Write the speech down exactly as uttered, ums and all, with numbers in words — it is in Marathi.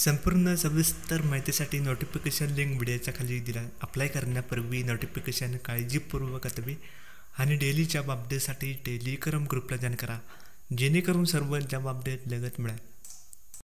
संपूर्ण सविस्तर माहितीसाठी नोटिफिकेशन लिंक व्हिडिओच्या खाली दिला. अप्लाय करण्यापूर्वी नोटिफिकेशन काळजीपूर्वक वाचावे आणि डेली जॉब अपडेटसाठी टेलिग्राम ग्रुपला जॉईन करा, जेणेकरून सर्व जॉब अपडेट लगेच मिळेल.